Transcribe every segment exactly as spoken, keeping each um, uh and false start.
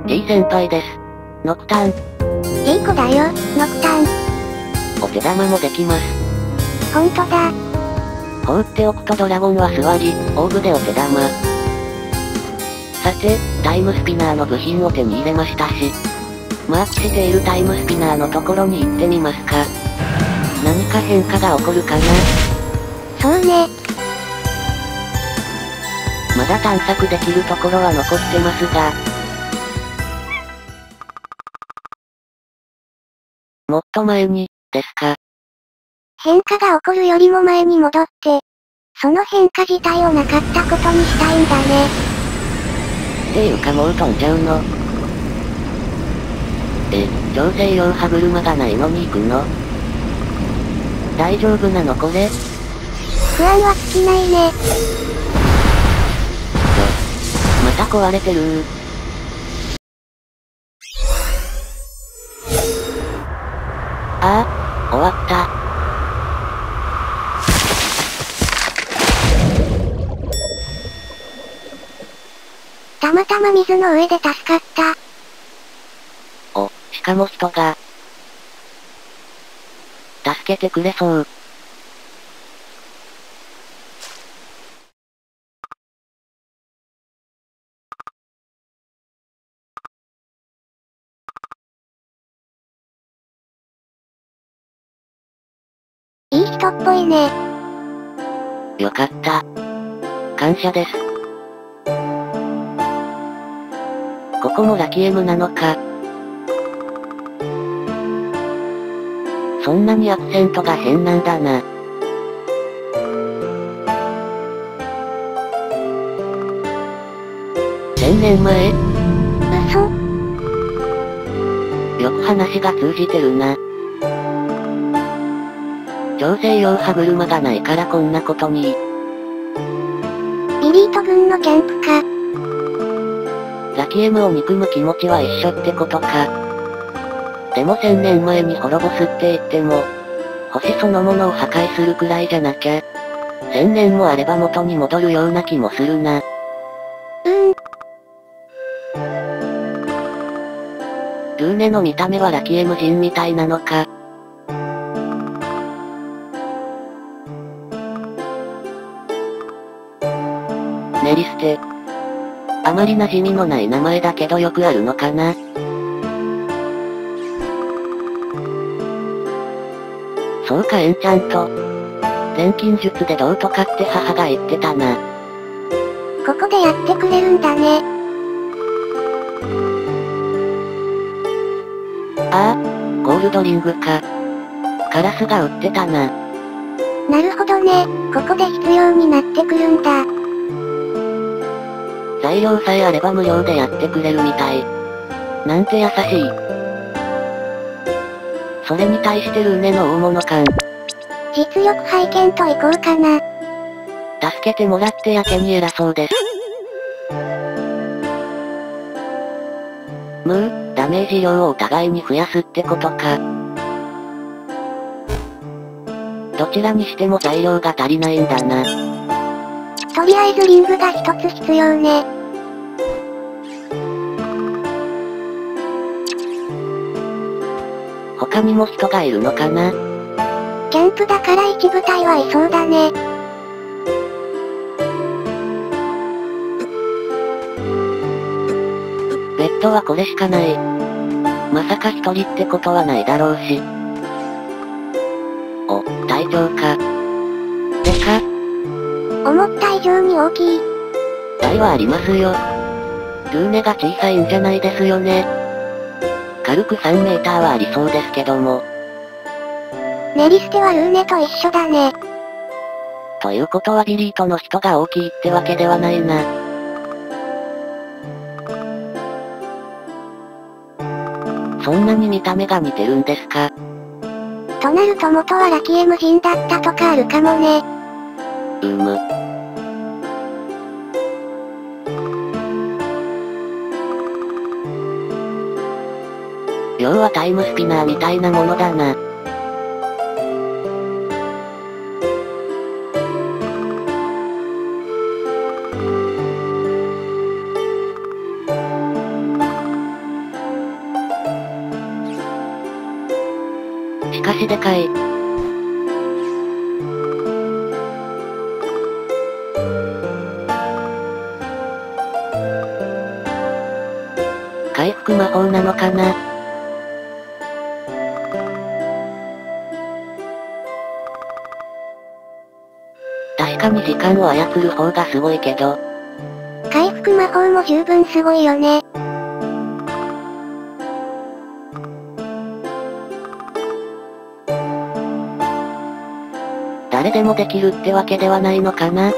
T 先輩です。ノクタン。 いい子だよ、ノクタン。 お手玉もできます。 ほんとだ。 放っておくとドラゴンは座り、オーブでお手玉。さて、タイムスピナーの部品を手に入れましたし、マークしているタイムスピナーのところに行ってみますか。何か変化が起こるかな。 そうね。 まだ探索できるところは残ってますが、もっと前に、ですか。 変化が起こるよりも前に戻って、その変化自体をなかったことにしたいんだね。 っていうかもう飛んじゃうの。え、調整用歯車がないのに行くの？大丈夫なのこれ？ 不安は尽きないね。 また壊れてるー。ああ、終わった。 たまたま水の上で助かった。 お、しかも人が。助けてくれそう。 いい人っぽいね。 よかった。感謝です。ここもラキエムなのか。そんなにアクセントが変なんだな。千年前？ 嘘？ よく話が通じてるな。調整用歯車がないからこんなことに。 ビリート軍のキャンプか。 ラキエムを憎む気持ちは一緒ってことか。でも千年前に滅ぼすって言っても、星そのものを破壊するくらいじゃなきゃ、千年もあれば元に戻るような気もするな。 うーん。 ルーネの見た目はラキエム人みたいなのか。ネリステ。あまり馴染みのない名前だけどよくあるのかな。そうかエンチャント。錬金術でどうとかって母が言ってたな。 ここでやってくれるんだね。 ああ、ゴールドリングか。カラスが売ってたな。 なるほどね、ここで必要になってくるんだ。 材料さえあれば無料でやってくれるみたい。なんて優しい。それに対してルーネの大物感。 実力拝見といこうかな。 助けてもらってやけに偉そうです。むー、ダメージ量をお互いに増やすってことか。どちらにしても材料が足りないんだな。 とりあえずリングが一つ必要ね。 他にも人がいるのかな？ キャンプだから一部隊はいそうだね。 ベッドはこれしかない。まさか一人ってことはないだろうし。お、隊長か。でか。 思った以上に大きい。 害はありますよ。ルーネが小さいんじゃないですよね。軽くさんメーターはありそうですけども。 ネリステはルーネと一緒だね。 ということはビリートの人が大きいってわけではないな。そんなに見た目が似てるんですか？ となると元はラキエム人だったとかあるかもね。 うーむ。要はタイムスピナーみたいなものだな。 かしでかい。回復魔法なのかな？確かに時間を操る方がすごいけど。 回復魔法も十分すごいよね。 誰でもできるってわけではないのかな？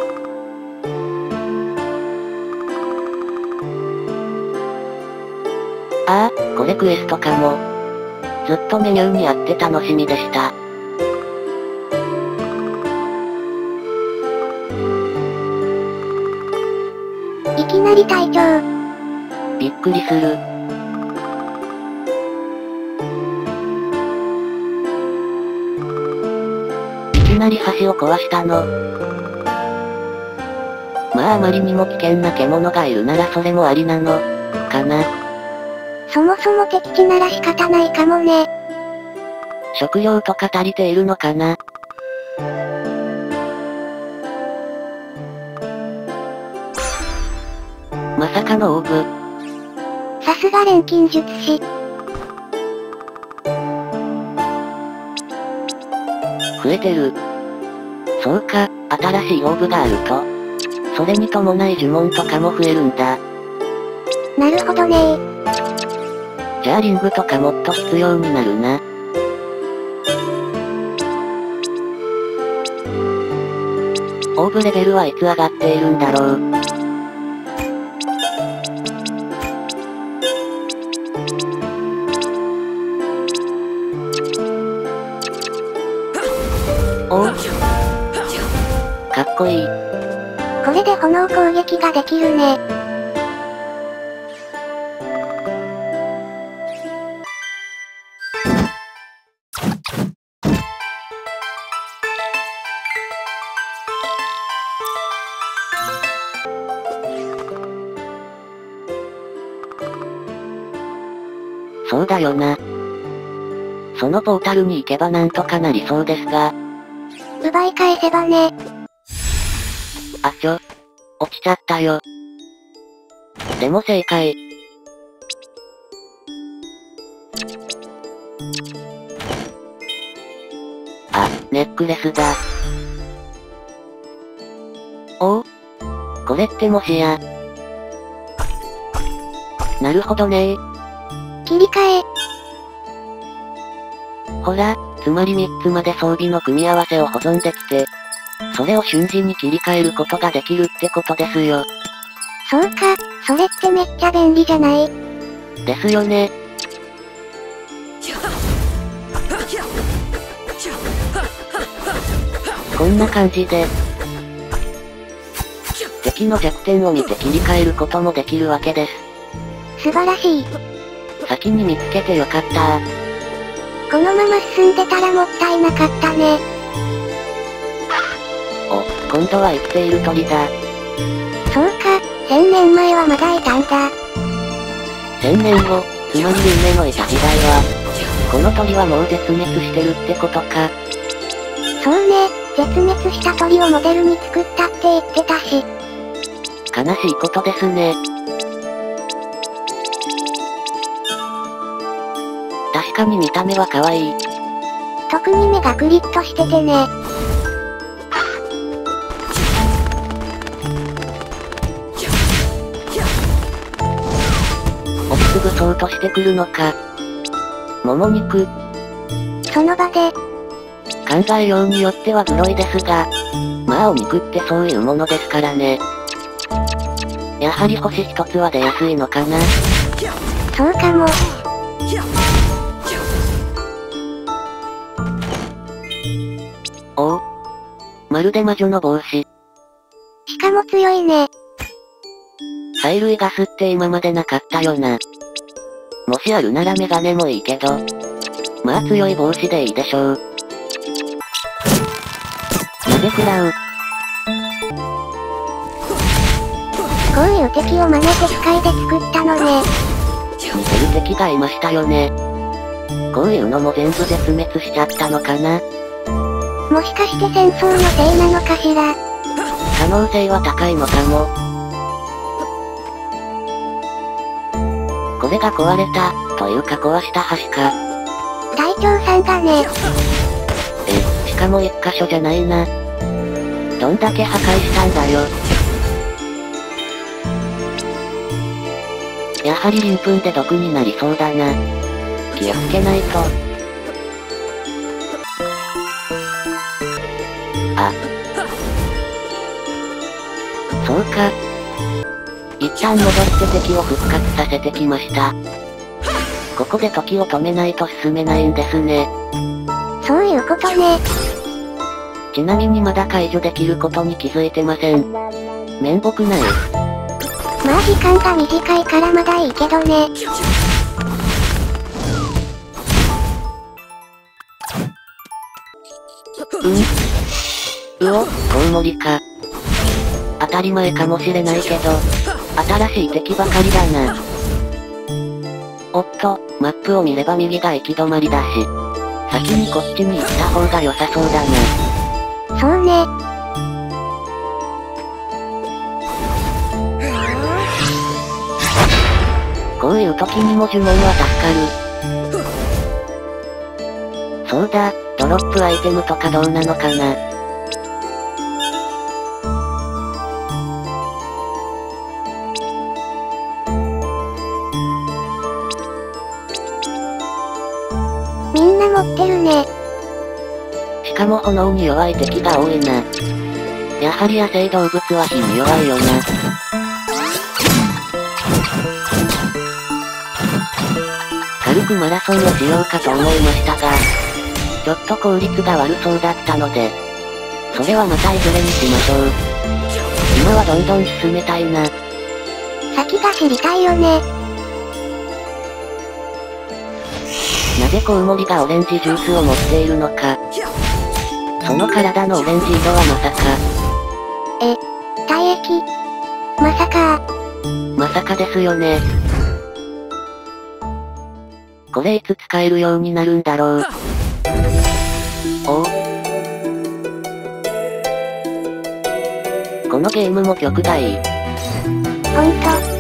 ああ、これクエストかも。ずっとメニューにあって楽しみでした。 いきなり隊長。 びっくりする。いきなり橋を壊したの。まああまりにも危険な獣がいるならそれもありなの、かな。 そもそも敵地なら仕方ないかもね。 食料とか足りているのかな。まさかのオーブ。 さすが錬金術師。 増えてる。そうか、新しいオーブがあると。それに伴い呪文とかも増えるんだ。 なるほどねー。 じゃあリングとかもっと必要になるな。オーブレベルはいつ上がっているんだろう。おう。かっこいい。 これで炎攻撃ができるね。 そうだよな。そのポータルに行けばなんとかなりそうですが。 奪い返せばね。 あちょ。落ちちゃったよ。でも正解。あ、ネックレスだ。おお。これってもしや。なるほどねー。 切り替え。 ほら、つまりみっつまで装備の組み合わせを保存できて、それを瞬時に切り替えることができるってことですよ。 そうか、それってめっちゃ便利じゃない？ ですよね。こんな感じで、敵の弱点を見て切り替えることもできるわけです。 素晴らしい。 先に見つけてよかったー。 このまま進んでたらもったいなかったね。 お、今度は生きている鳥だ。 そうか、千年前はまだいたんだ。 千年後、つまり人間のいた時代は、この鳥はもう絶滅してるってことか。 そうね、絶滅した鳥をモデルに作ったって言ってたし。 悲しいことですね。確かに見た目は可愛い。 特に目がクリッとしててね。 押しつぶそうとしてくるのか。もも肉。 その場で。 考えようによってはグロいですが、まあお肉ってそういうものですからね。やはり星一つは出やすいのかな。 そうかも。 おお。まるで魔女の帽子。 しかも強いね。 催涙ガスって今までなかったよな。もしあるならメガネもいいけど。まあ強い帽子でいいでしょう。なぜ食らう。 こういう敵を真似て機械で作ったのね。 似てる敵がいましたよね。 こういうのも全部絶滅しちゃったのかな。 もしかして戦争のせいなのかしら。 可能性は高いのかも。これが壊れた、というか壊した橋か。 隊長さんがね。 え、しかも一箇所じゃないな。どんだけ破壊したんだよ。やはり鱗粉で毒になりそうだな。気をつけないと。あ。そうか。一旦戻って敵を復活させてきました。ここで時を止めないと進めないんですね。 そういうことね。 ちなみにまだ解除できることに気づいてません。面目ない。 まあ時間が短いからまだいいけどね。うん。うお、コウモリか。当たり前かもしれないけど、新しい敵ばかりだな。おっと、マップを見れば右が行き止まりだし、先にこっちに行った方が良さそうだな。 そうね。 こういう時にも呪文は助かる。そうだ、ドロップアイテムとかどうなのかな。 みんな持ってるね。 しかも炎に弱い敵が多いな。やはり野生動物は火に弱いよな。軽くマラソンをしようかと思いましたが、ちょっと効率が悪そうだったので、それはまたいずれにしましょう。今はどんどん進めたいな。 先が知りたいよね。 なぜコウモリがオレンジジュースを持っているのか。その体のオレンジ色はまさか。 え、体液。まさか。 まさかですよね。これいつ使えるようになるんだろう。おう。このゲームも曲がいい。 ほんと。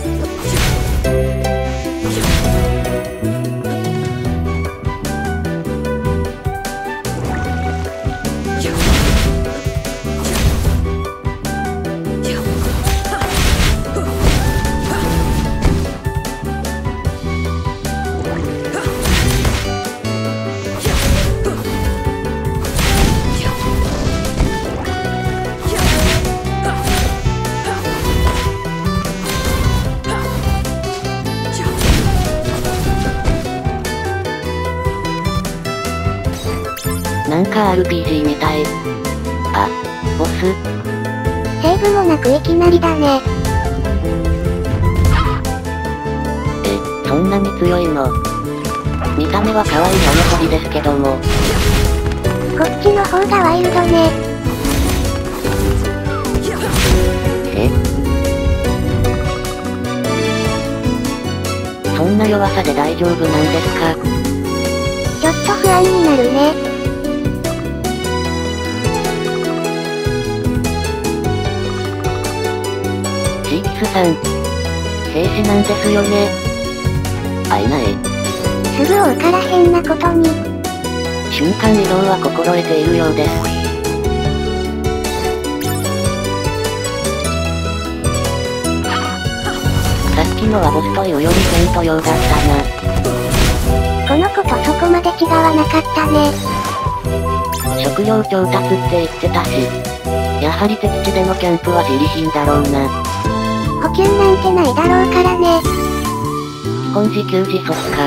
なんか アールピージー みたい。あ、ボス。 セーブもなくいきなりだね。 え、そんなに強いの？見た目は可愛いあの鳥ですけども。 こっちの方がワイルドね。 え？そんな弱さで大丈夫なんですか？ ちょっと不安になるね。 シーキスさん。兵士なんですよね。あ、いない。 すぐ王から変なことに。 瞬間移動は心得ているようです。さっきのはボスというより戦闘用だったな。 この子とそこまで違わなかったね。 食料調達って言ってたし、やはり敵地でのキャンプは自利品だろうな。 補給なんてないだろうからね。 基本自給自足か。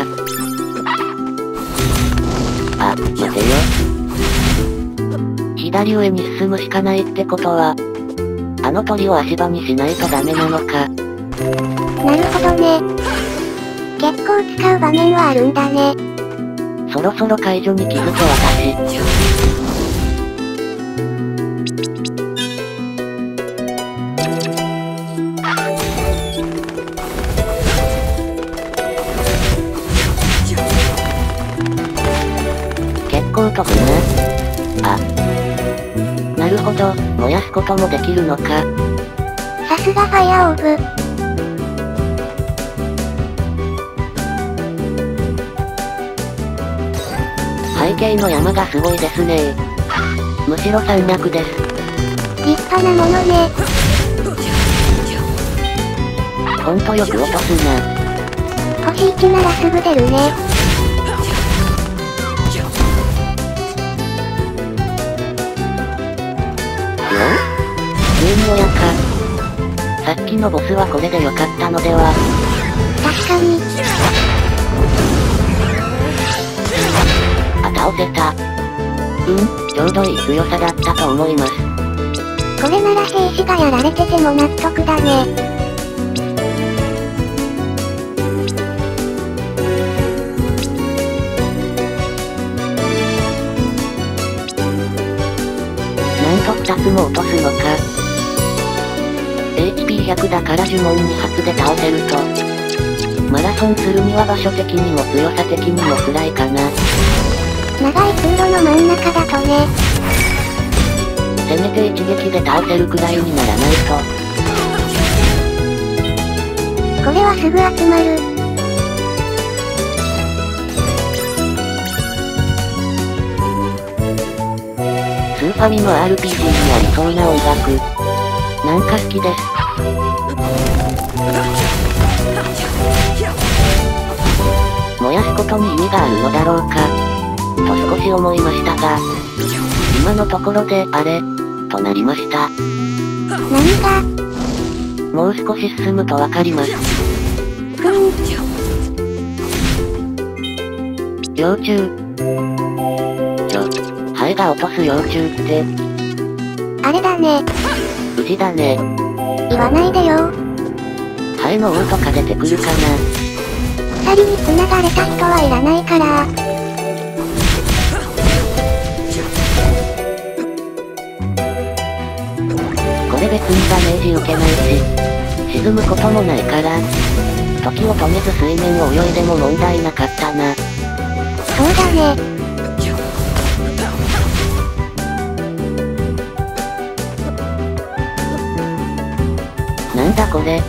あ、待てよ。左上に進むしかないってことは、あの鳥を足場にしないとダメなのか。 なるほどね。結構使う場面はあるんだね。 そろそろ解除に気づけ私。 ことかな。あ。なるほど、燃やすこともできるのか。 さすがファイアオーブ。 背景の山がすごいですね。むしろ山脈です。 立派なものね。 ほんとよく落とすな。 星いちならすぐ出るね。 急に親か。さっきのボスはこれでよかったのでは。 確かに。 あ、倒せた。うん、ちょうどいい強さだったと思います。 これなら兵士がやられてても納得だね。 なんとふたつも落とすのか。エイチピーひゃく だから呪文に発で倒せると。マラソンするには場所的にも強さ的にも辛いかな。 長い通路の真ん中だとね。 せめて一撃で倒せるくらいにならないと。 これはすぐ集まる。 スーファミの アールピージー にありそうな音楽。なんか好きです。燃やすことに意味があるのだろうか。と少し思いましたが、今のところで、あれ、となりました。 何が？ もう少し進むとわかります。 ふん。 幼虫。ちょ、ハエが落とす幼虫って。 あれだね。 無事だね。 言わないでよ。 ハエの王とか出てくるかな。 鎖に繋がれた人はいらないから。 これ別にダメージ受けないし、沈むこともないから、時を止めず水面を泳いでも問題なかったな。 そうだね。 なんだこれ。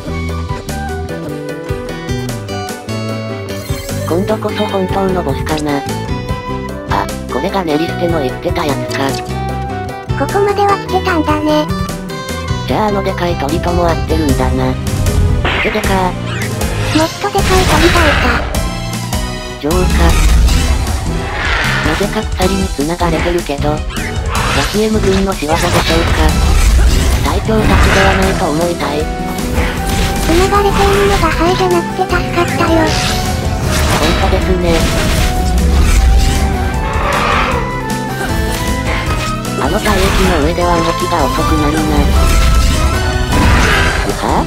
今度こそ本当のボスかな。あ、これがネリステの言ってたやつか。 ここまでは来てたんだね。 じゃああのでかい鳥とも合ってるんだな。ででかー。 もっとでかい鳥がいた。 女王か。なぜか鎖に繋がれてるけど、ヤキエム軍の仕業でしょうか。最強たちではないと思いたい。 繋がれているのがハエじゃなくて助かったよ。 ほんとですね。あの体液の上では動きが遅くなるな。うは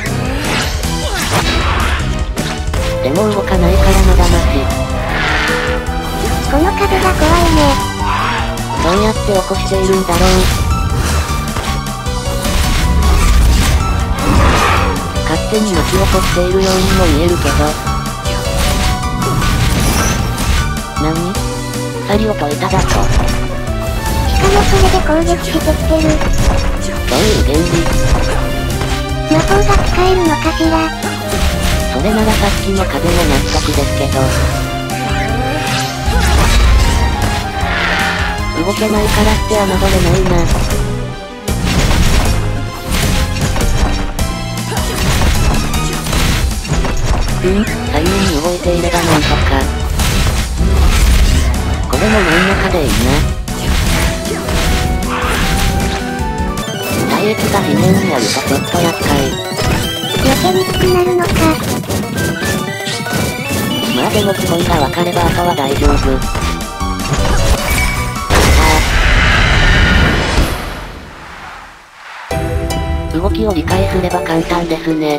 ぁ？でも動かないからまだまし。 この壁が怖いね。 どうやって起こしているんだろう。勝手に巻き起こしているようにも見えるけど。何？鎖を解いただと。 しかもそれで攻撃してきてる。 どういう原理？ 魔法が使えるのかしら。 それならさっきの壁も納得ですけど。動けないからって侮れないな。うん、左右に動いていればなんとか。これも真ん中でいいな。体液が地面にあるとちょっと厄介。 避けにくくなるのか。 まあでも基本が分かればあとは大丈夫。やったー。動きを理解すれば簡単ですね。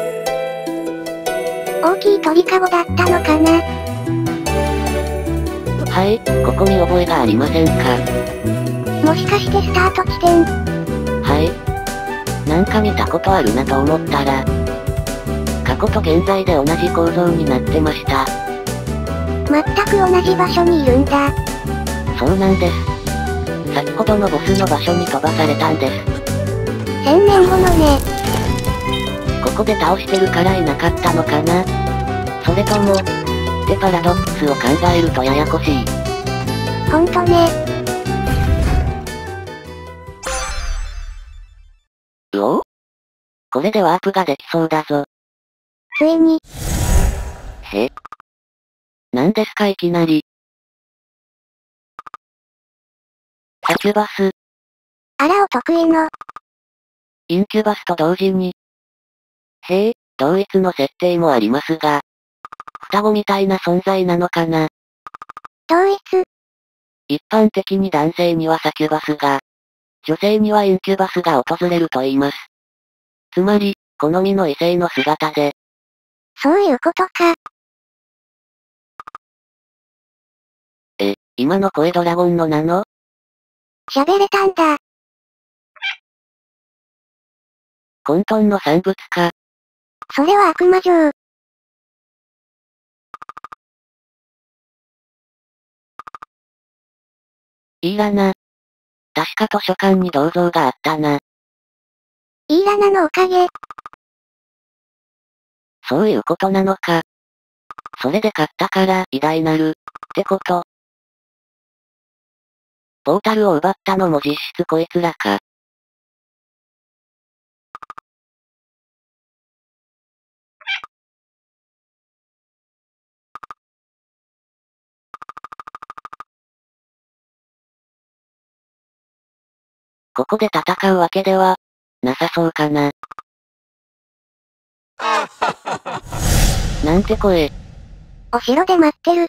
大きい鳥かごだったのかな。 はい、ここに覚えがありませんか。 もしかしてスタート地点。 はい。なんか見たことあるなと思ったら、過去と現在で同じ構造になってました。 全く同じ場所にいるんだ。 そうなんです。先ほどのボスの場所に飛ばされたんです。 千年後のね。 ここで倒してるからいなかったのかな。それとも、ってパラドックスを考えるとややこしい。 ほんとね。 うお？これでワープができそうだぞ。 ついに。 へ？なんですかいきなり。サキュバス。 あらお得意の。 インキュバスと同時に。へえ、同一の設定もありますが。双子みたいな存在なのかな。 同一。 一般的に男性にはサキュバスが、女性にはインキュバスが訪れると言います。つまり、好みの異性の姿で。 そういうことか。 え、今の声ドラゴンのなの？ 喋れたんだ。 混沌の産物か。 それは悪魔城。 いいらな。確か図書館に銅像があったな。 いいらなのおかげ。 そういうことなのか。それで勝ったから、偉大なる、ってこと。ポータルを奪ったのも実質こいつらか。ここで戦うわけでは、なさそうかな。なんて声。 お城で待ってるって。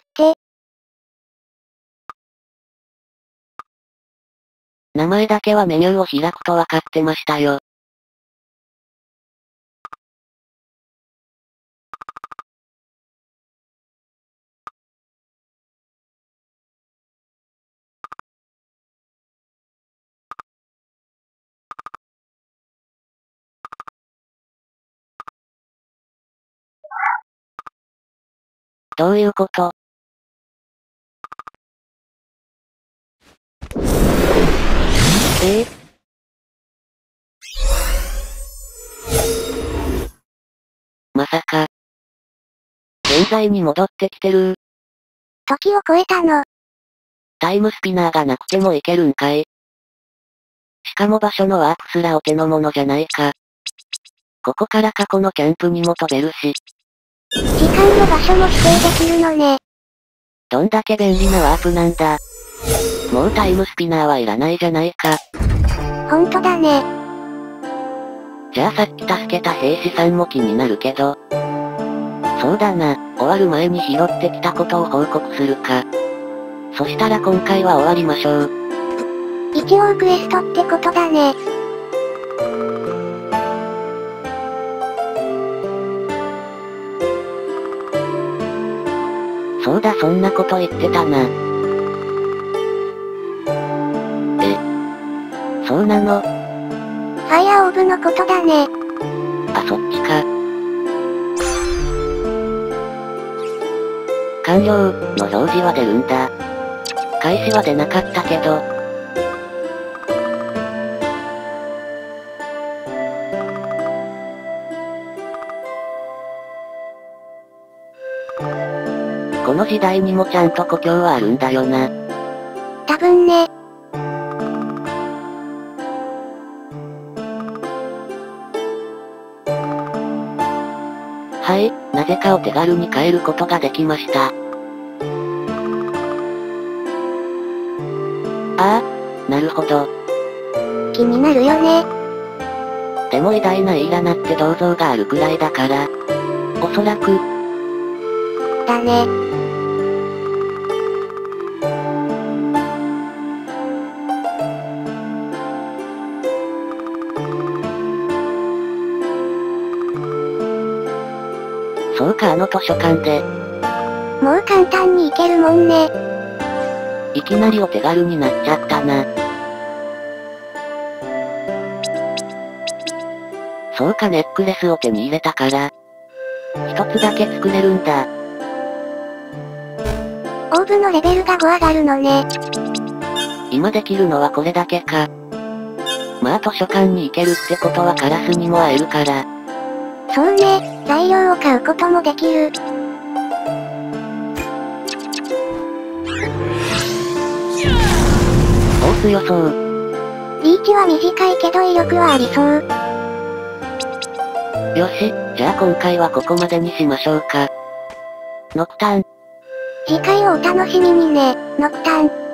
名前だけはメニューを開くとわかってましたよ。どういうこと？えぇ？まさか。現在に戻ってきてる。 時を超えたの。 タイムスピナーがなくてもいけるんかい。しかも場所のワープすらお手の物じゃないか。ここから過去のキャンプにも飛べるし。 時間の場所も指定できるのね。 どんだけ便利なワープなんだ。もうタイムスピナーはいらないじゃないか。 ほんとだね。 じゃあさっき助けた兵士さんも気になるけど。そうだな、終わる前に拾ってきたことを報告するか。そしたら今回は終わりましょう。 一応クエストってことだね。 そうだそんなこと言ってたな。え、そうなの？ ファイアオーブのことだね。 あ、そっちか。完了の表示は出るんだ。開始は出なかったけど。この時代にもちゃんと故郷はあるんだよな。 多分ね。 はい、なぜかお手軽に買えることができました。ああ、なるほど。 気になるよね。 でも偉大なイーラナって銅像があるくらいだから、おそらく。 だね。 そうかあの図書館で。 もう簡単に行けるもんね。 いきなりお手軽になっちゃったな。そうかネックレスを手に入れたから、一つだけ作れるんだ。 オーブのレベルがご上がるのね。 今できるのはこれだけか。まあ図書館に行けるってことはカラスにも会えるから。 そうね、材料を買うこともできる。 おお強そう。 リーチは短いけど威力はありそう。 よし、じゃあ今回はここまでにしましょうか。ノクターン。 次回をお楽しみにね、ノクターン。